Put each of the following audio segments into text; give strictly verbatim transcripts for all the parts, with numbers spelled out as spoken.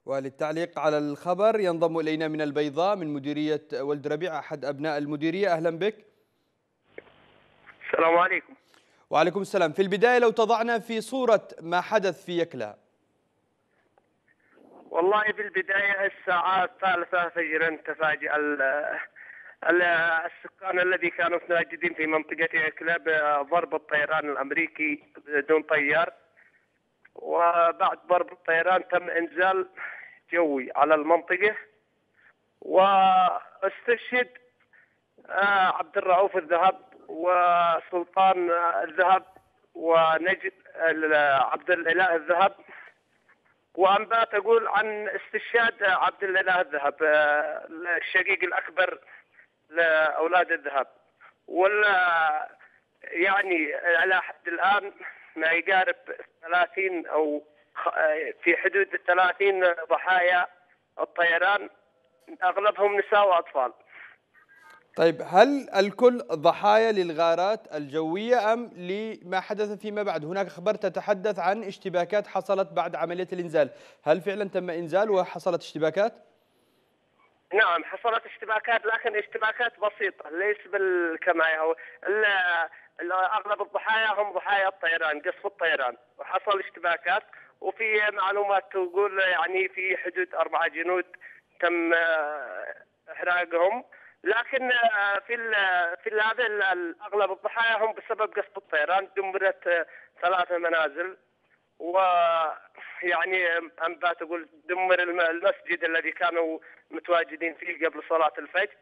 وللتعليق على الخبر ينضم إلينا من البيضاء من مديرية ولد ربيع أحد أبناء المديرية. أهلا بك. السلام عليكم. وعليكم السلام. في البداية لو تضعنا في صورة ما حدث في يكلا. والله في البداية الساعة الثالثة فجرا تفاجأ السكان الذي كانوا متواجدين في منطقة يكلا بضرب الطيران الأمريكي بدون طيار، وبعد ضرب الطيران تم إنزال جوي على المنطقة، واستشهد عبد الرؤوف الذهب وسلطان الذهب ونجد عبد الإله الذهب، وأنباء تقول عن استشهاد عبد الإله الذهب الشقيق الأكبر لأولاد الذهب. ولا يعني على حد الآن ما يقارب ثلاثين أو في حدود ثلاثين ضحايا الطيران، أغلبهم نساء وأطفال. طيب، هل الكل ضحايا للغارات الجوية أم لما حدث فيما بعد؟ هناك أخبار تتحدث عن اشتباكات حصلت بعد عملية الإنزال، هل فعلا تم إنزال وحصلت اشتباكات؟ نعم، حصلت اشتباكات، لكن اشتباكات بسيطة ليس بالكما أو أغلب الضحايا هم ضحايا الطيران، قصف الطيران، وحصل اشتباكات. وفي معلومات تقول يعني في حدود أربعة جنود تم إحراقهم، لكن في ال في هذا اغلب الضحايا هم بسبب قصف الطيران. دمرت ثلاث منازل، ويعني انباء تقول دمر المسجد الذي كانوا متواجدين فيه قبل صلاة الفجر.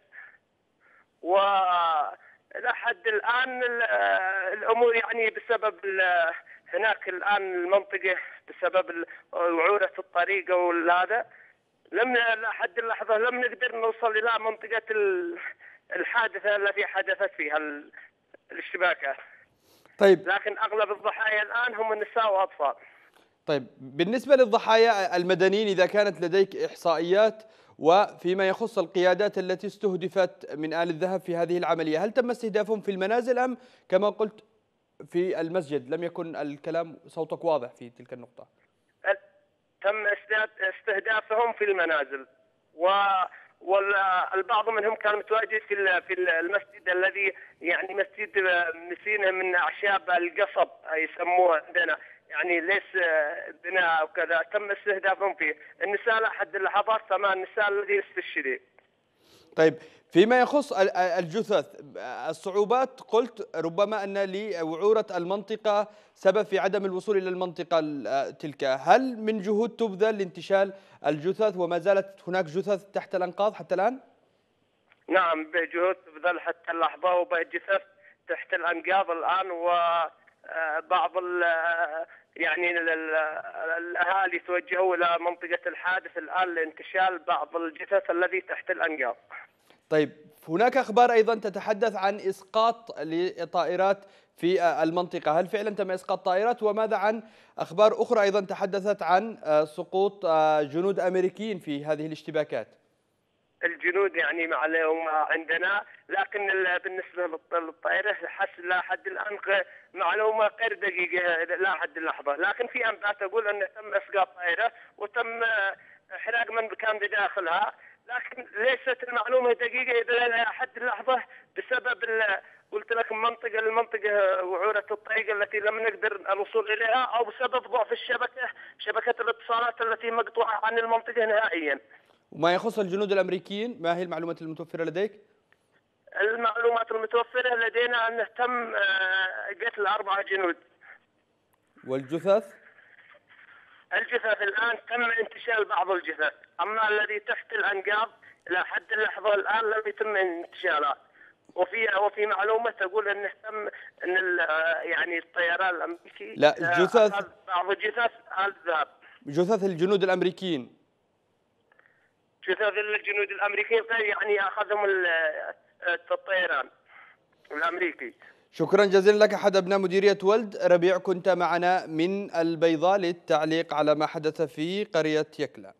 ولحد الان الامور يعني بسبب هناك الان المنطقة بسبب وعورة الطريق وهذا لم لحد اللحظة لم نقدر نوصل إلى منطقة الحادثة التي حدثت فيها الاشتباكات. طيب، لكن أغلب الضحايا الآن هم النساء وأطفال. طيب، بالنسبة للضحايا المدنيين، إذا كانت لديك إحصائيات وفيما يخص القيادات التي استهدفت من آل الذهب في هذه العملية، هل تم استهدافهم في المنازل أم كما قلت في المسجد؟ لم يكن الكلام صوتك واضح في تلك النقطة. تم استهدافهم في المنازل، والبعض منهم كان متواجد في في المسجد الذي يعني مسجد مسينة من أعشاب القصب يسموه عندنا، يعني ليس بناء وكذا. تم استهدافهم فيه. النساء لحد اللحظات ثمان نساء الذين استشهدوا. طيب، فيما يخص الجثث، الصعوبات قلت ربما أن لوعورة المنطقة سبب في عدم الوصول إلى المنطقة تلك، هل من جهود تبذل لانتشال الجثث وما زالت هناك جثث تحت الأنقاض حتى الآن؟ نعم، بجهود تبذل حتى اللحظة، وبجثث تحت الأنقاض الآن، وبعض يعني الأهالي توجهوا إلى منطقة الحادث الآن لانتشال بعض الجثث الذي تحت الأنقاض. طيب، هناك أخبار أيضا تتحدث عن إسقاط لطائرات في المنطقة، هل فعلا تم إسقاط طائرات؟ وماذا عن أخبار أخرى أيضا تحدثت عن سقوط جنود أمريكيين في هذه الاشتباكات؟ الجنود يعني معهم عندنا، لكن بالنسبة للطائرة حس لا حد الآن معلومة غير دقيقة لا حد اللحظة، لكن في أنباء تقول أنه تم إسقاط طائرة وتم إحراق من كان بداخلها، لكن ليست المعلومة دقيقة إلى حد اللحظة بسبب قلت لك المنطقة المنطقة وعورة الطريق التي لم نقدر الوصول إليها، أو بسبب ضعف الشبكة شبكة الاتصالات التي مقطوعة عن المنطقة نهائيا. وما يخص الجنود الأمريكيين، ما هي المعلومات المتوفرة لديك؟ المعلومات المتوفرة لدينا أنه تم قتل أربعة جنود. والجثث؟ الجثث الآن تم انتشال بعض الجثث، أما الذي تحت الأنقاض إلى حد اللحظة الآن لم يتم انتشالها. وفي وفي معلومة تقول أنه تم أن يعني الطيران الأمريكي لا، جثث بعض جثث الذهب. جثث الجنود الأمريكيين. جثث الجنود الأمريكيين يعني أخذهم الطيران الأمريكي. شكرا جزيلا لك أحد أبناء مديرية ولد ربيع، كنت معنا من البيضاء للتعليق على ما حدث في قرية يكلا.